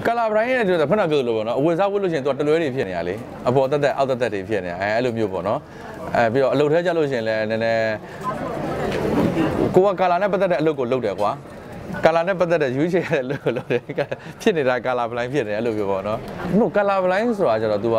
ကာလာဘရိုင်းရဲ့ဆိုတာဖဏကလို့ပေါ့နော်အဝတ်စားဝတ်လို့ရှိရင်သူကတလွဲတွေဖြစ်နေရလေအပေါ်တက်တက်အောက်တက်တက်တွေဖြစ်နေအဲ့လိုမျိုးပေါ့နော်ပြီးတော့အလုပ်ထဲကြလို့ရှိရင်လည်းနည်းနည်းကိုကကာလာနဲ့ပတ်သက်တဲ့အလုပ်ကိုလုပ်တယ်ကွာကာလာနဲ့ပတ်သက်တဲ့ရွေးချယ်တဲ့အလုပ်ကိုလုပ်တယ်ဖြစ်နေတာကာလာဘလိုင်းဖြစ်နေအဲ့လိုမျိုးပေါ့နော်ဟုတ်ကာလာဘလိုင်းဆိုတာကျတော့ तू က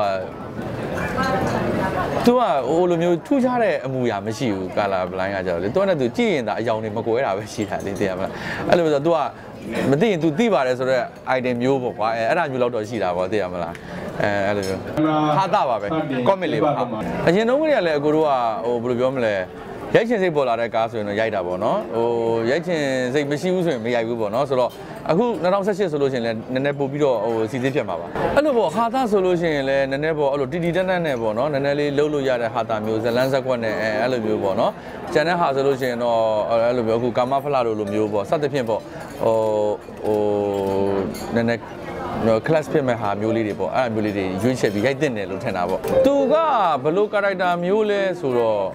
ဟိုလိုမျိုးထူးခြားတဲ့အမူအရာမရှိဘူးကာလာဘလိုင်းကကျတော့လေသူကလည်း तू ကြည့်ရင်ဒါအယောင်တွေမကွဲတာပဲရှိတာလေသိရမလားအဲ့လိုဆိုတော့ तू ကမသိရင် तू သိပါတယ်ဆိုတော့ item မျိုးပေါ့ကွာအဲ့ဒါမျိုးလောက်တော့ရှိတာပေါ့သိရမလားအဲ့လိုမျိုးဟာတာပါပဲ comment လေးပါအရင်တုန်းကလည်းအကိုတို့ကဟိုဘယ်လိုပြောမလဲရိုက်ချင်စိတ်ပေါ်လာတဲ့ကားဆိုရင်တော့ရိုက်တာပေါ့နော်ဟိုရိုက်ချင်စိတ်မရှိဘူးဆိုရင်မရိုက်ဘူးပေါ့နော်ဆိုတော့အခု2018ဆိုလို့ရှိရင်လည်းနည်းနည်းပို့ပြီးတော့ဟိုစီစစ်ဖြစ်မှာပါအဲ့လိုပေါ့ဟာတာဆိုလို့ရှိရင်လည်းနည်းနည်းပေါ့အဲ့လိုတီတီတက်တက်နဲ့ပေါ့နော်နည်းနည်းလေးလှုပ်လို့ရတဲ့ဟာတာမျိုးဇလန်းဇက်ကွက်နဲ့အဲ့လိုမျိုးပေါ့နော်ကျန်တဲ့ဟာဆိုလို့ရှိရင်တော့အဲ့လိုမျိုးအခုကာမဖလာလိုမျိုးပေါ့စသဖြင့်ပေါ့ဟိုနည်းနည်းclass ဖြစ်မဲ့ဟာမျိုးလေးတွေပေါ့အဲ့အမျိုးလေးတွေရွေးချယ်ပြီးရိုက်တင်တယ်လို့ထင်တာပေါ့သူကဘယ်လို character မျိုးလဲဆိုတော့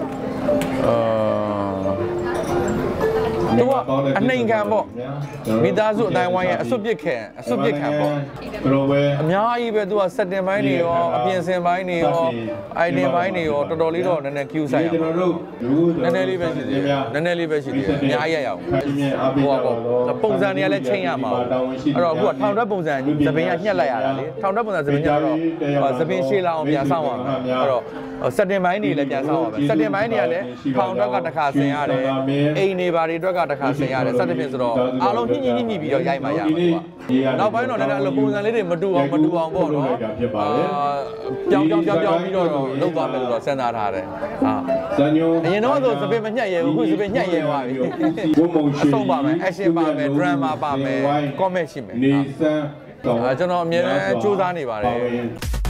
သူကအနှိမ်ခံပေါ့မိသားစုအတိုင်းဝိုင်းရဲ့အစွတ်ပစ်ခံပေါ့အများကြီးပဲသူကစက်တင်ပိုင်းတွေရောအပြင်စင်ပိုင်းတွေရောအိုင်ဒင်ပိုင်းတွေရောတော်တော်လေးတော့နည်းနည်း queue ဆိုင်အောင်နည်းနည်းလေးပဲရှိသေးတယ်အများကြီးရအောင်ဟိုပေါ့ပုံစံတွေကလည်းချိန်ရမှာအဲ့တော့အခုကထောင်တက်ပုံစံသပင်ကညှက်လိုက်ရတာလေထောင်တက်ပုံစံသပင်ကတော့သပင်ရှေ့လာအောင်ပြန်ဆောင်းရမှာအဲ့တော့စက်တင်ပိုင်းတွေလည်းပြန်ဆောင်းရမယ်စက်တင်ပိုင်းတွေကလည်းထောင်တက်ကတစ်ခါဆင်ရတယ်အိမ်နေပါတွေအတွက်ကတစ်ခါဆင်ရတယ်စက်တင်ပြင်ဆိုတော့အားလုံးညှိပြီးတော့ရိုက်မှရမှာကွာနောက်ပိုင်းတော့လည်းအဲ့လိုပုံစံလေးတွေမတူအောင်ပေါ့နော်ပြောင်းပြီးတော့လုပ်သွားမယ်လို့တော့စဉ်းစားထားတယ်ဟာအရင်တော့ဆိုစပင်မညှက်ရဲဘူးအခုစပင်ညှက်ရဲသွားပြီအဆုံးပါမယ် action ပါမယ် drama ပါမယ် comment ရှိမယ်ကျွန်တော်အမြဲတမ်းစူးစမ်းနေပါတယ်